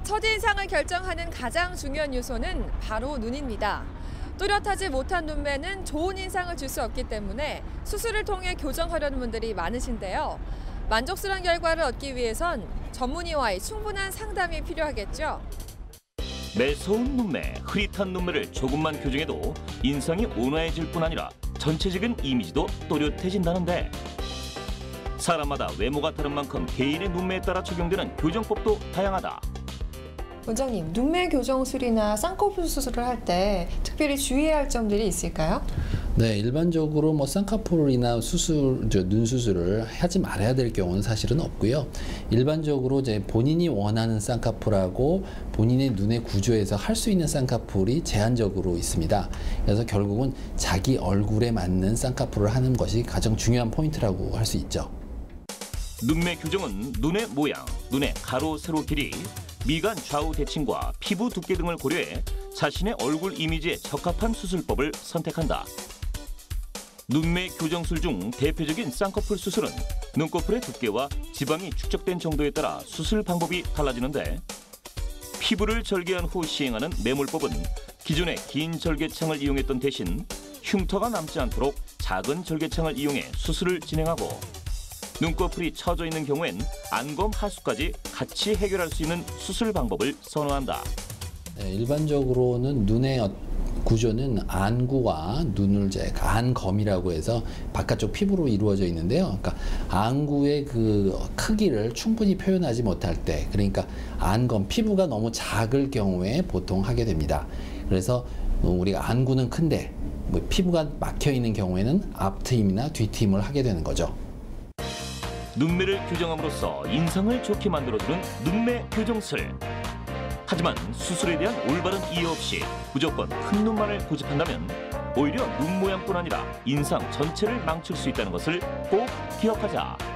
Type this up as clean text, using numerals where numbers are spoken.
첫인상을 결정하는 가장 중요한 요소는 바로 눈입니다. 또렷하지 못한 눈매는 좋은 인상을 줄 수 없기 때문에 수술을 통해 교정하려는 분들이 많으신데요. 만족스러운 결과를 얻기 위해선 전문의와의 충분한 상담이 필요하겠죠. 매서운 눈매, 흐릿한 눈매를 조금만 교정해도 인상이 온화해질 뿐 아니라 전체적인 이미지도 또렷해진다는데, 사람마다 외모가 다른 만큼 개인의 눈매에 따라 적용되는 교정법도 다양하다. 원장님, 눈매 교정술이나 쌍꺼풀 수술을 할 때 특별히 주의해야 할 점들이 있을까요? 네, 일반적으로 쌍꺼풀이나 눈 수술을 하지 말아야 될 경우는 사실은 없고요. 일반적으로 이제 본인이 원하는 쌍꺼풀하고 본인의 눈의 구조에서 할 수 있는 쌍꺼풀이 제한적으로 있습니다. 그래서 결국은 자기 얼굴에 맞는 쌍꺼풀을 하는 것이 가장 중요한 포인트라고 할 수 있죠. 눈매 교정은 눈의 모양, 눈의 가로, 세로 길이, 미간 좌우 대칭과 피부 두께 등을 고려해 자신의 얼굴 이미지에 적합한 수술법을 선택한다. 눈매 교정술 중 대표적인 쌍꺼풀 수술은 눈꺼풀의 두께와 지방이 축적된 정도에 따라 수술 방법이 달라지는데, 피부를 절개한 후 시행하는 매몰법은 기존의 긴 절개창을 이용했던 대신 흉터가 남지 않도록 작은 절개창을 이용해 수술을 진행하고, 눈꺼풀이 처져 있는 경우엔 안검 하수까지 같이 해결할 수 있는 수술 방법을 선호한다. 네, 일반적으로는 눈의 구조는 안구와 눈을 이제 안검이라고 해서 바깥쪽 피부로 이루어져 있는데요. 그러니까 안구의 그 크기를 충분히 표현하지 못할 때, 그러니까 안검 피부가 너무 작을 경우에 보통 하게 됩니다. 그래서 우리가 안구는 큰데 피부가 막혀 있는 경우에는 앞트임이나 뒤트임을 하게 되는 거죠. 눈매를 교정함으로써 인상을 좋게 만들어주는 눈매 교정술. 하지만 수술에 대한 올바른 이해 없이 무조건 큰 눈만을 고집한다면 오히려 눈 모양뿐 아니라 인상 전체를 망칠 수 있다는 것을 꼭 기억하자.